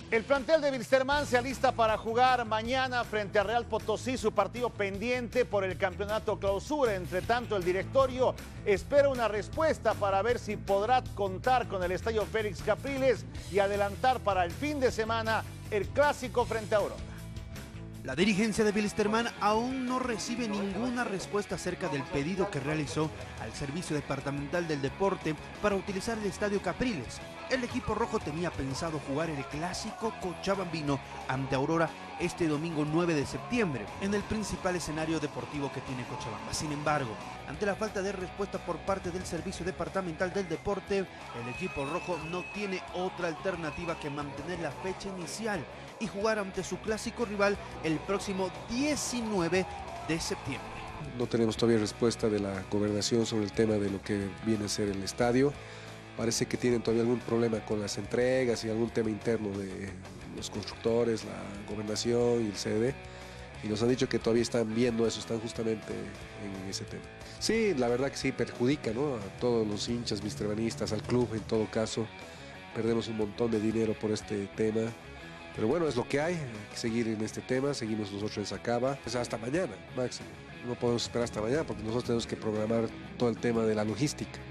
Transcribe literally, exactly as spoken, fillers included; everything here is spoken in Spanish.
El plantel de Wilstermann se alista para jugar mañana frente a Real Potosí, su partido pendiente por el campeonato clausura. Entre tanto, el directorio espera una respuesta para ver si podrá contar con el estadio Félix Capriles y adelantar para el fin de semana el clásico frente a Aurora. La dirigencia de Wilstermann aún no recibe ninguna respuesta acerca del pedido que realizó al Servicio Departamental del Deporte para utilizar el estadio Capriles. El equipo rojo tenía pensado jugar el clásico cochabambino ante Aurora este domingo nueve de septiembre, en el principal escenario deportivo que tiene Cochabamba. Sin embargo, ante la falta de respuesta por parte del Servicio Departamental del Deporte, el equipo rojo no tiene otra alternativa que mantener la fecha inicial y jugar ante su clásico rival el próximo diecinueve de septiembre. No tenemos todavía respuesta de la gobernación sobre el tema de lo que viene a ser el estadio. Parece que tienen todavía algún problema con las entregas y algún tema interno de los constructores, la gobernación y el C D. Y nos han dicho que todavía están viendo eso, están justamente en ese tema. Sí, la verdad que sí, perjudica, ¿no?, a todos los hinchas wilstermannistas, al club en todo caso. Perdemos un montón de dinero por este tema. Pero bueno, es lo que hay, hay que seguir en este tema, seguimos nosotros en Sacaba. Es hasta mañana, máximo. No podemos esperar hasta mañana porque nosotros tenemos que programar todo el tema de la logística.